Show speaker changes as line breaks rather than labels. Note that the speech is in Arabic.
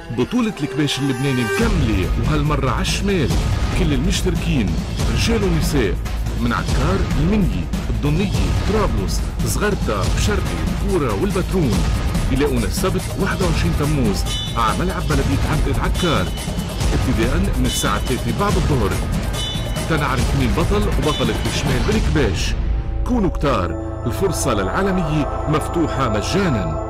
بطولة الكباش اللبناني مكملة وهالمرة عالشمال. كل المشتركين رجال ونساء من عكار، المنيي، الضنية، طرابلس، صغرتا، بشرقي، كورة والبترون بيلاقونا السبت 21 تموز على ملعب بلدية عبد عكار ابتداء من الساعة 3 بعد الظهر تنعرف مين بطل وبطلة الشمال بالكباش. كونوا كتار، الفرصة للعالمية مفتوحة مجانا.